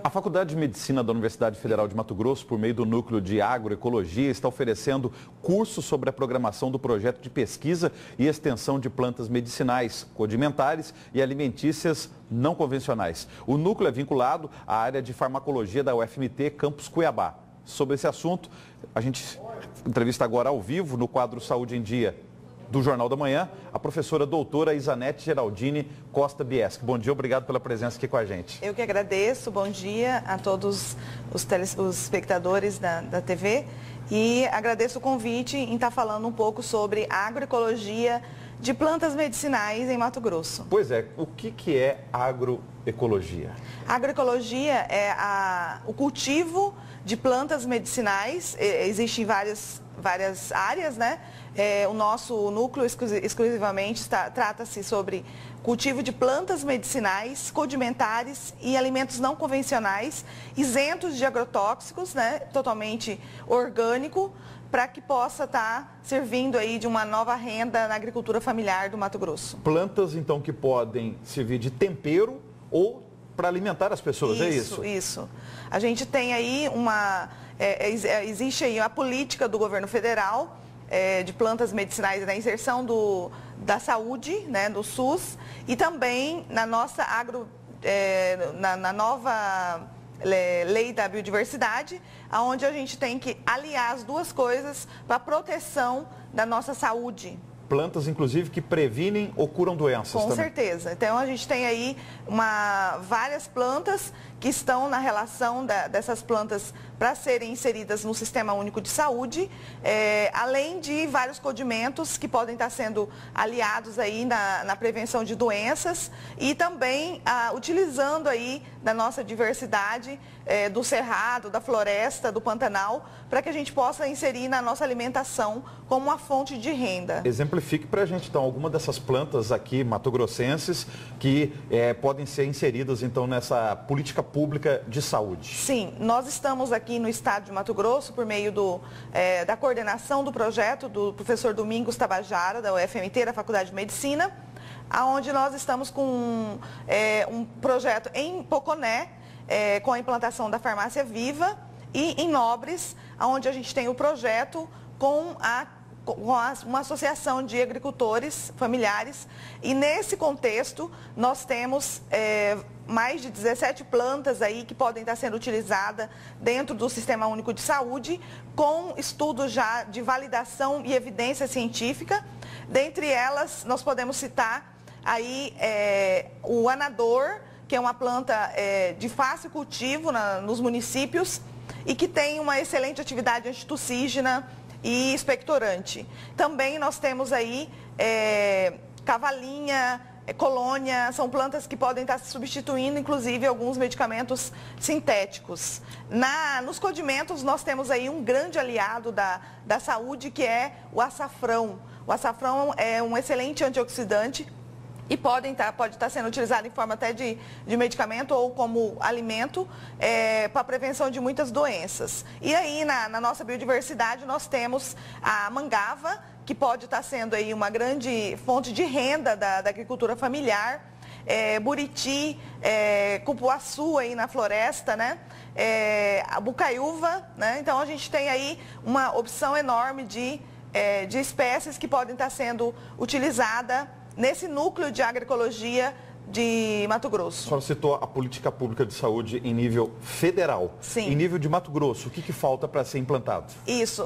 A Faculdade de Medicina da Universidade Federal de Mato Grosso, por meio do Núcleo de Agroecologia, está oferecendo cursos sobre a programação do projeto de pesquisa e extensão de plantas medicinais, condimentares e alimentícias não convencionais. O núcleo é vinculado à área de farmacologia da UFMT Campus Cuiabá. Sobre esse assunto, a gente entrevista agora ao vivo no quadro Saúde em Dia do Jornal da Manhã, a professora doutora Isanete Geraldine Costa Bieschi. Bom dia, obrigado pela presença aqui com a gente. Eu que agradeço, bom dia a todos os espectadores da TV e agradeço o convite em estar falando um pouco sobre agroecologia de plantas medicinais em Mato Grosso. Pois é, o que é agroecologia? Agroecologia é o cultivo de plantas medicinais, existem várias áreas, né? O nosso núcleo exclusivamente trata-se sobre cultivo de plantas medicinais, condimentares e alimentos não convencionais, isentos de agrotóxicos, né? Totalmente orgânico, para que possa estar servindo aí de uma nova renda na agricultura familiar do Mato Grosso. Plantas, então, que podem servir de tempero ou para alimentar as pessoas, é isso? Isso. A gente tem aí existe aí a política do governo federal de plantas medicinais na inserção da saúde, né, do SUS, e também na nossa na nova lei da biodiversidade, onde a gente tem que aliar as duas coisas para a proteção da nossa saúde. Plantas, inclusive, que previnem ou curam doenças também. Com certeza. Então, a gente tem aí várias plantas que estão na relação dessas plantas para serem inseridas no Sistema Único de Saúde, além de vários condimentos que podem estar sendo aliados aí na prevenção de doenças e também utilizando aí da nossa diversidade do cerrado, da floresta, do Pantanal, para que a gente possa inserir na nossa alimentação como uma fonte de renda. Exemplifique para a gente, então, alguma dessas plantas aqui matogrossenses que podem ser inseridas, então, nessa política pública de saúde. Sim, nós estamos aqui no estado de Mato Grosso por meio da coordenação do projeto do professor Domingos Tabajara, da UFMT, da Faculdade de Medicina, onde nós estamos com um projeto em Poconé, com a implantação da farmácia Viva, e em Nobres, onde a gente tem o projeto com uma associação de agricultores familiares, e nesse contexto nós temos mais de 17 plantas aí que podem estar sendo utilizadas dentro do Sistema Único de Saúde, com estudos já de validação e evidência científica. Dentre elas, nós podemos citar aí o anador, que é uma planta de fácil cultivo nos municípios e que tem uma excelente atividade antitussígena e expectorante. Também nós temos aí cavalinha, colônia, são plantas que podem estar substituindo, inclusive, alguns medicamentos sintéticos. Nos condimentos, nós temos aí um grande aliado da saúde, que é o açafrão. O açafrão é um excelente antioxidante e pode estar sendo utilizado em forma até de medicamento ou como alimento para a prevenção de muitas doenças. E aí, na nossa biodiversidade, nós temos a mangava, que pode estar sendo aí uma grande fonte de renda da agricultura familiar, buriti, cupuaçu aí na floresta, né? A bucaiúva, né? Então, a gente tem aí uma opção enorme de espécies que podem estar sendo utilizadas nesse núcleo de agroecologia de Mato Grosso. A senhora citou a política pública de saúde em nível federal. Sim. Em nível de Mato Grosso, o que falta para ser implantado? Isso,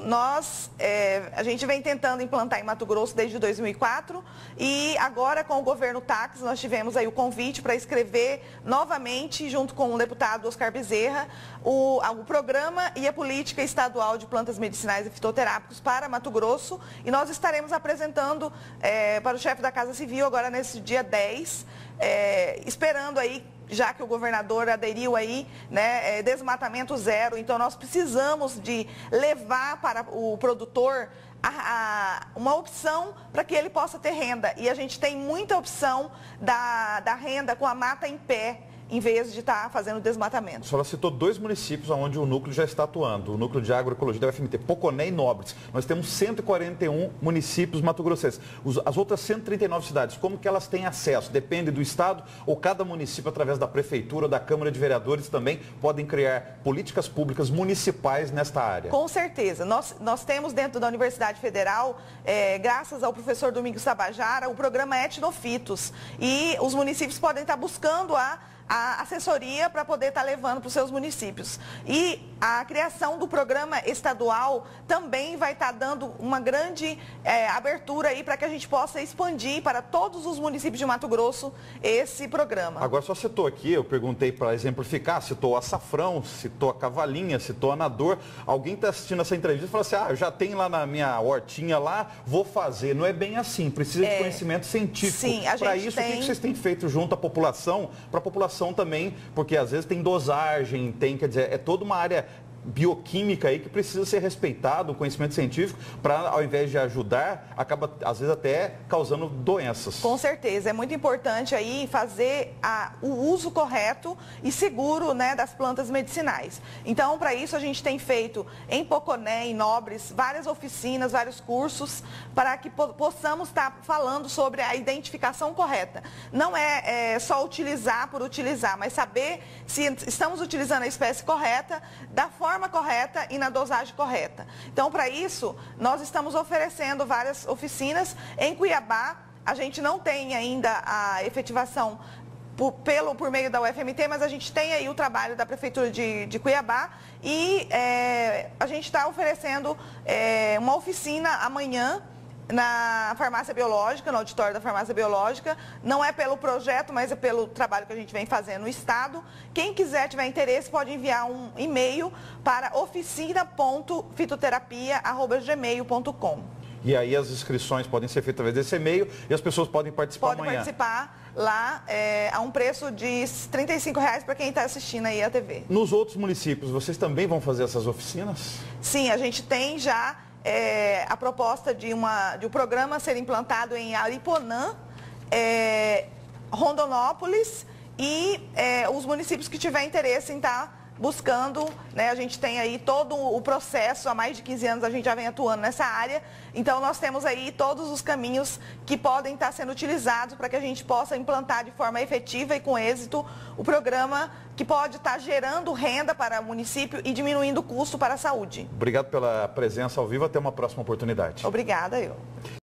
a gente vem tentando implantar em Mato Grosso desde 2004 e agora com o governo Tax nós tivemos aí o convite para escrever novamente, junto com o deputado Oscar Bezerra, o programa e a política estadual de plantas medicinais e fitoterápicos para Mato Grosso, e nós estaremos apresentando para o chefe da Casa Civil agora nesse dia 10, esperando aí, já que o governador aderiu aí, né, desmatamento zero. Então nós precisamos de levar para o produtor uma opção para que ele possa ter renda. E a gente tem muita opção da renda com a mata em pé. em vez de estar fazendo desmatamento. A senhora citou 2 municípios onde o núcleo já está atuando, o núcleo de agroecologia da UFMT, Poconé e Nobres. Nós temos 141 municípios mato-grossenses. As outras 139 cidades, como que elas têm acesso? Depende do estado ou cada município, através da prefeitura ou da Câmara de Vereadores, também podem criar políticas públicas municipais nesta área? Com certeza. Nós temos dentro da Universidade Federal, graças ao professor Domingos Tabajara, o programa Etnofitos. E os municípios podem estar buscando a assessoria para poder estar levando para os seus municípios. E a criação do programa estadual também vai estar dando uma grande abertura aí para que a gente possa expandir para todos os municípios de Mato Grosso esse programa. Agora, só citou aqui, eu perguntei para exemplificar, citou Açafrão, citou a Cavalinha, citou a Nador. Alguém está assistindo essa entrevista e fala assim, eu já tenho lá na minha hortinha lá, vou fazer. Não é bem assim, precisa de conhecimento científico. Sim, a gente para isso, o que vocês têm feito junto à população, para a população também, porque às vezes tem dosagem, quer dizer, é toda uma área bioquímica aí que precisa ser respeitado, o conhecimento científico, para ao invés de ajudar, acaba às vezes até causando doenças. Com certeza, é muito importante aí fazer o uso correto e seguro, né, das plantas medicinais. Então, para isso a gente tem feito em Poconé, em Nobres, várias oficinas, vários cursos, para que possamos estar falando sobre a identificação correta. Não é só utilizar por utilizar, mas saber se estamos utilizando a espécie correta, da forma correta e na dosagem correta. Então, para isso, nós estamos oferecendo várias oficinas. Em Cuiabá, a gente não tem ainda a efetivação por meio da UFMT, mas a gente tem aí o trabalho da Prefeitura de Cuiabá e a gente está oferecendo uma oficina amanhã na farmácia biológica, no auditório da farmácia biológica. Não é pelo projeto, mas é pelo trabalho que a gente vem fazendo no estado. Quem quiser, tiver interesse, pode enviar um e-mail para oficina.fitoterapia@gmail.com. E aí as inscrições podem ser feitas através desse e-mail e as pessoas podem participar amanhã. Podem participar lá a um preço de R$ 35 para quem está assistindo aí a TV. Nos outros municípios, vocês também vão fazer essas oficinas? Sim, a gente tem já a proposta de um programa ser implantado em Ariponã, Rondonópolis e os municípios que tiverem interesse em estar buscando, né? A gente tem aí todo o processo, há mais de 15 anos a gente já vem atuando nessa área, então nós temos aí todos os caminhos que podem estar sendo utilizados para que a gente possa implantar de forma efetiva e com êxito o programa que pode estar gerando renda para o município e diminuindo o custo para a saúde. Obrigado pela presença ao vivo, até uma próxima oportunidade. Obrigada, eu.